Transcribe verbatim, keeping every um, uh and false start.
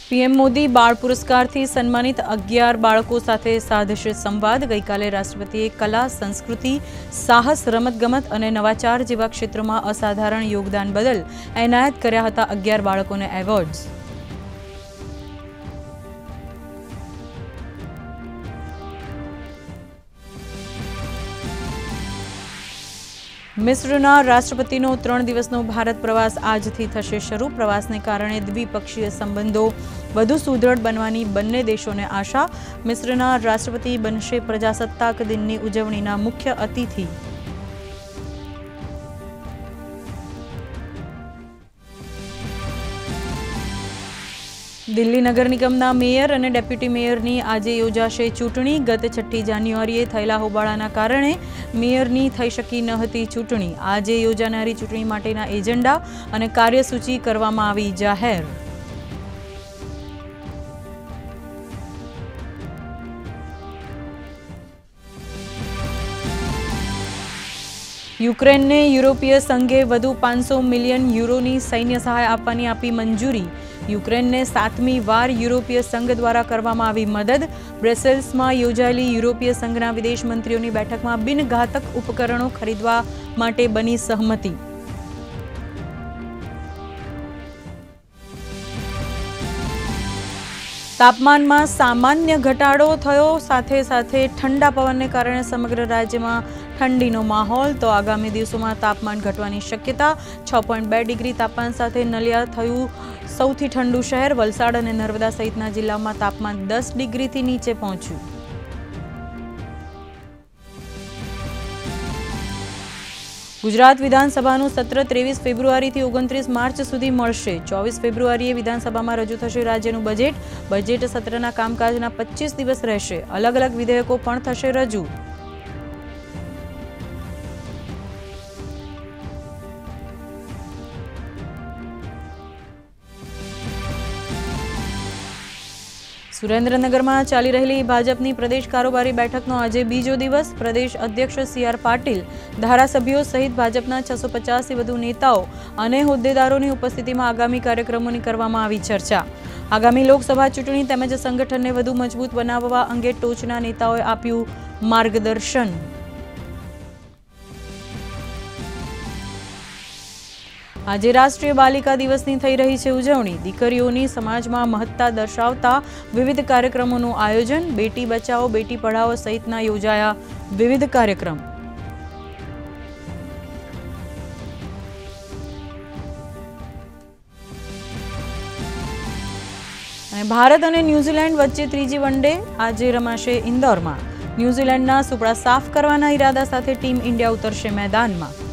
PM Modi बाळ पुरस्कारથી સન્માનિત અગિયાર બાળકો સાથે સાધશે સંવાદ। ગઈકાલે રાષ્ટ્રપતિએ કલા, સંસ્કૃતિ, સાહસ, રમતગમત અને નવાચાર જેવા ક્ષેત્રોમાં અસાધારણ યોગદાન બદલ એનાયત કર્યા હતા અગિયાર બાળકોને એવોર્ડ્સ। મિસ્રના રાષ્ટ્રપતિનો ત્રણ દિવસનો ભારત પ્રવાસ આજથી થશે શરૂ। પ્રવાસને કારણે દ્વિપક્ષીય સંબંધો વધુ સુદૃઢ બનવાની બંને દેશોને આશા। મિસ્રના રાષ્ટ્રપતિ બનશે પ્રજાસત્તાક દિનની ઉજવણીના મુખ્ય અતિથિ। દિલ્હી નગર નિગમના મેયર અને ડેપ્યુટી મેયરની આજે યોજાશે ચૂંટણી। ગત છઠ્ઠી જાન્યુઆરીએ થયેલા હોબાળાના કારણે મેયરની થઈ શકી ન હતી ચૂંટણી। આજે યોજાનારી ચૂંટણી માટેના એજન્ડા અને કાર્યસૂચિ કરવામાં આવી જાહેર। યુક્રેનને યુરોપીય સંઘે વધુ પાંચસો મિલિયન યુરોની સૈન્ય સહાય આપવાની આપી મંજૂરી। યુક્રેનને સાતમી વાર યુરોપીય સંઘ દ્વારા કરવામાં આવી મદદ। બ્રસેલ્સમાં યોજાયેલી યુરોપીય સંઘના વિદેશ મંત્રીઓની બેઠકમાં બિનઘાતક ઉપકરણો ખરીદવા માટે બની સહમતિ। તાપમાનમાં સામાન્ય ઘટાડો થયો, સાથે સાથે ઠંડા પવનને કારણે સમગ્ર રાજ્યમાં ઠંડીનો માહોલ। તો આગામી દિવસોમાં તાપમાન ઘટવાની શક્યતા। છ પોઈન્ટ બે ડિગ્રી તાપમાન સાથે નલિયા થયું સૌથી ઠંડુ શહેર। વલસાડ અને નર્મદા સહિતના જિલ્લામાં તાપમાન દસ ડિગ્રીથી નીચે પહોંચ્યું। ગુજરાત વિધાનસભાનું સત્ર ત્રેવીસ ફેબ્રુઆરીથી ઓગણત્રીસ માર્ચ સુધી મળશે। ચોવીસ ફેબ્રુઆરીએ વિધાનસભામાં રજૂ થશે રાજ્યનું બજેટ। બજેટ સત્રના કામકાજના પચીસ દિવસ રહેશે। અલગ અલગ વિધેયકો પણ થશે રજૂ। સુરેન્દ્રનગરમાં ચાલી રહેલી ભાજપની પ્રદેશ કારોબારી બેઠકનો આજે બીજો દિવસ। પ્રદેશ અધ્યક્ષ સી આર પાટીલ, ધારાસભ્યો સહિત ભાજપના છસો પચાસથી વધુ નેતાઓ અને હોદ્દેદારોની ઉપસ્થિતિમાં આગામી કાર્યક્રમોની કરવામાં આવી ચર્ચા। આગામી લોકસભા ચૂંટણી તેમજ સંગઠનને વધુ મજબૂત બનાવવા અંગે ટોચના નેતાઓએ આપ્યું માર્ગદર્શન। આજે રાષ્ટ્રીય બાલિકા દિવસની થઈ રહી છે ઉજવણી। દીકરીઓની સમાજમાં મહત્તા દર્શાવતા વિવિધ કાર્યક્રમોનું આયોજન। બેટી બચાવો બેટી પઢાઓ સહિતના યોજાયા વિવિધ કાર્યક્રમ। ભારત અને ન્યૂઝીલેન્ડ વચ્ચે ત્રીજી વનડે આજે રમાશે ઇન્દોરમાં। ન્યૂઝીલેન્ડના સુપડા સાફ કરવાના ઈરાદા સાથે ટીમ ઇન્ડિયા ઉતરશે મેદાનમાં।